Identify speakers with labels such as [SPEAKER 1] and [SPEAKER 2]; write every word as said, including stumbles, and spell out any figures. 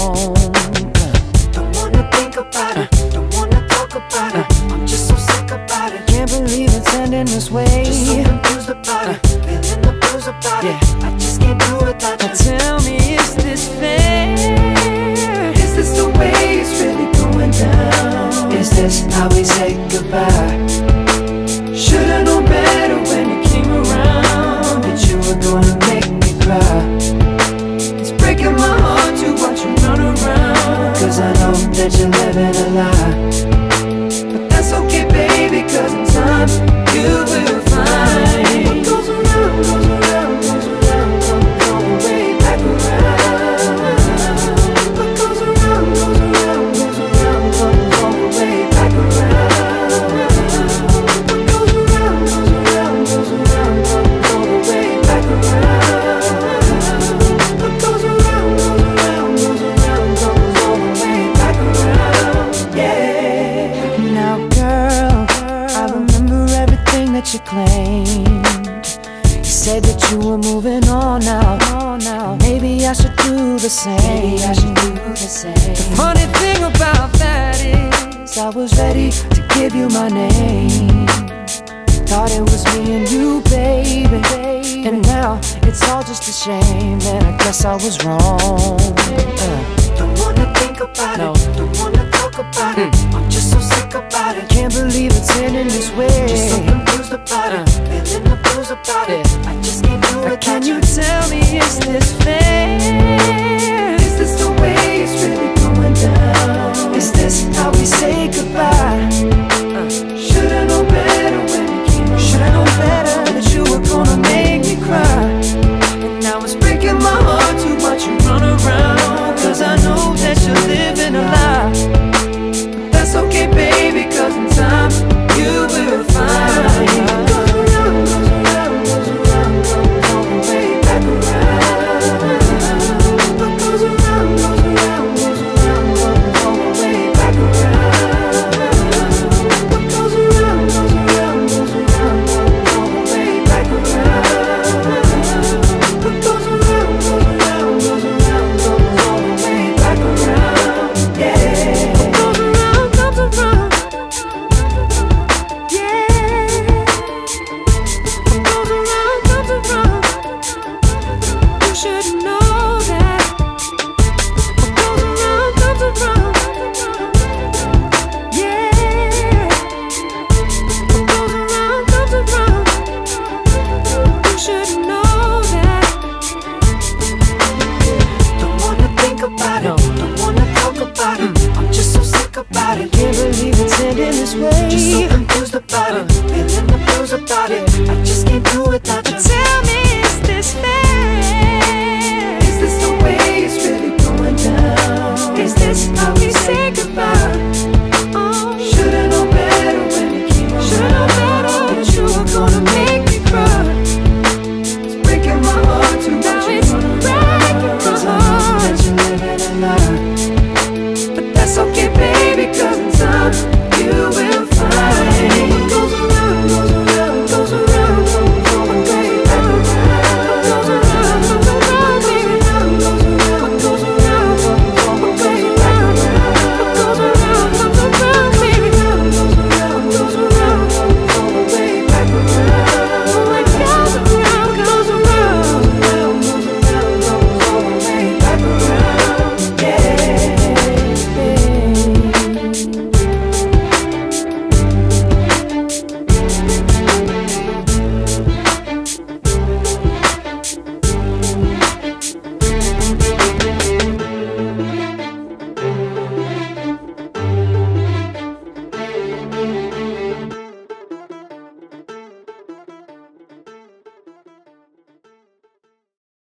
[SPEAKER 1] wrong.
[SPEAKER 2] Don't wanna think about it, don't wanna talk about it. I'm just so sick about it.
[SPEAKER 1] Can't believe it's ending this way.
[SPEAKER 2] Just so confused about it, feeling the blues about it. I just can't do without you.
[SPEAKER 1] Now tell me, is this fair?
[SPEAKER 2] Is this the way it's really going down? Is this how we say goodbye? Should've known better when you came around, that you were gonna make me cry. It's breaking my heart to watch you run around, cause I know that you're living a lie. But that's okay, baby, cause in time you will find what goes around, goes around, goes around, comes all the way back around. What goes around, goes around, goes around, comes all the way back around. What goes around, goes around, goes around, comes all the way back around. What goes around, goes around, goes around, comes all the way back around. Yeah.
[SPEAKER 1] Now girl, I remember everything that you claimed. You said that you were moving on now. Maybe I should do the same. Maybe I should do the same. The funny thing about that is I was ready to give you my name. Thought it was me and you, baby. And now it's all just a shame, and I guess I was wrong. uh.
[SPEAKER 2] Don't wanna think about
[SPEAKER 1] No.
[SPEAKER 2] it, don't wanna talk about it. I'm just so sick about it.
[SPEAKER 1] Can't believe it's ending this way.
[SPEAKER 2] Just so confused about it, feeling the blues about it. I just can't do
[SPEAKER 1] Now
[SPEAKER 2] it.
[SPEAKER 1] can you tell me, is this fair?
[SPEAKER 2] Is this the way it's really going down?
[SPEAKER 1] Is this how we say goodbye?
[SPEAKER 2] Should've known better when you came around.
[SPEAKER 1] Should've known better that you were gonna make me cry.
[SPEAKER 2] And now it's breaking my heart to watch you run around,
[SPEAKER 1] Cause I know that you're living a lie.
[SPEAKER 2] but that's okay, baby, cause in time you will find what goes around, goes around, goes around, comes all the way back around. What goes around, goes around, goes around, comes all the way back around. What goes around, goes around, goes around, comes all the way back around. What goes around, goes around, goes around, comes all the way back around. Yeah.
[SPEAKER 1] What goes around comes around. Yeah. What goes around comes around. You should know that. What goes around comes around. Yeah. What goes around comes around. You should know that.
[SPEAKER 2] Don't wanna think about
[SPEAKER 1] No.
[SPEAKER 2] it, don't wanna talk about it. I'm just so sick about it.
[SPEAKER 1] Can't believe it's ending this way.
[SPEAKER 2] Just so confused about it, feeling the blues about it. I just can't do without you.